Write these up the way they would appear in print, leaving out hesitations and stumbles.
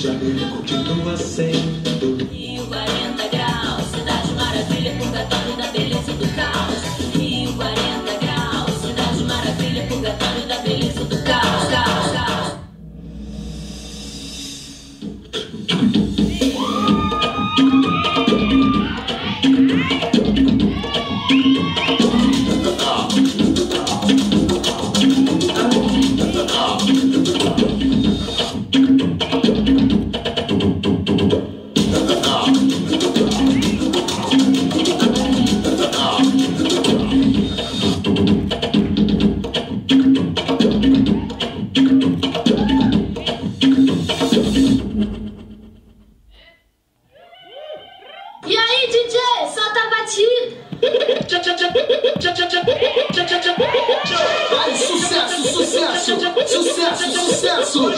Janeiro continua sendo Rio 40 graus, cidade maravilha, purgatório da beleza e do caos. Rio 40 graus, cidade maravilha, purgatório da beleza e do caos. Caos, caos. E aí, DJ, solta a batida. Ai, sucesso, sucesso, sucesso, sucesso.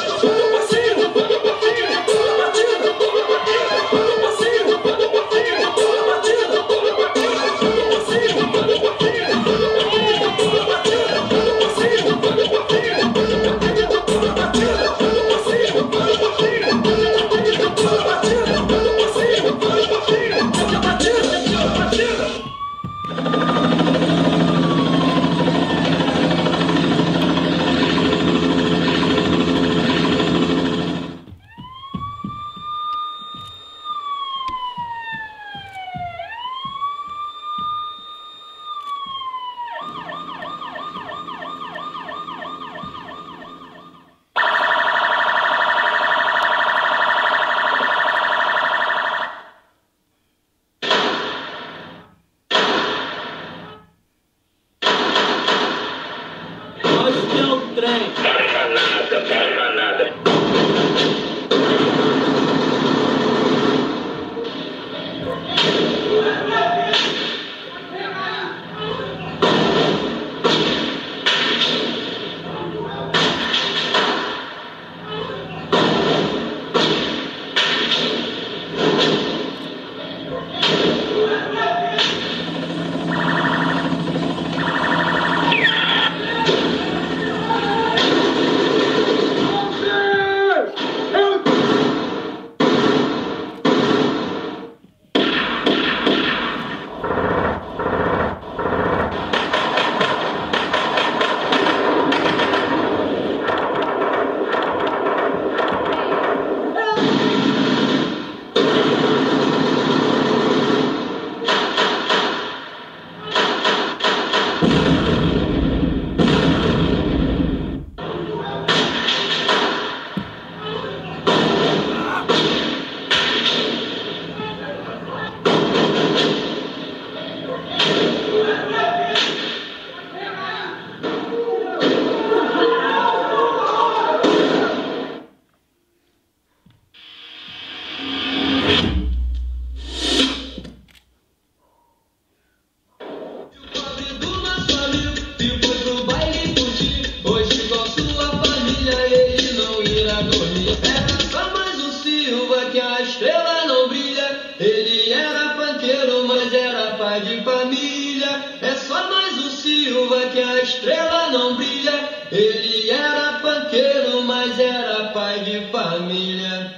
De família, é só mais o Silva que a estrela não brilha. Ele era panqueiro, mas era pai de família.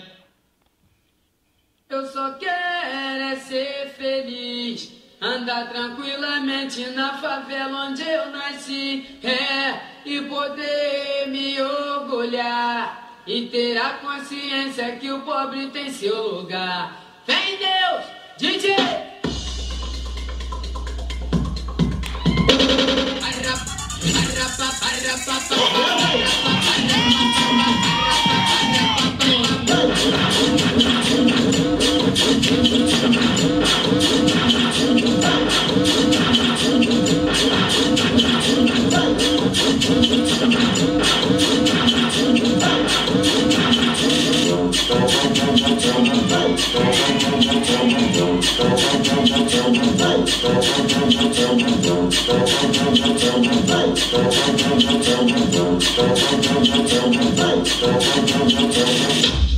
Eu só quero é ser feliz, andar tranquilamente na favela onde eu nasci, e poder me orgulhar e ter a consciência que o pobre tem seu lugar. Vem Deus, DJ!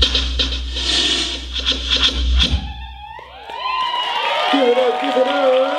Give it up, give it up.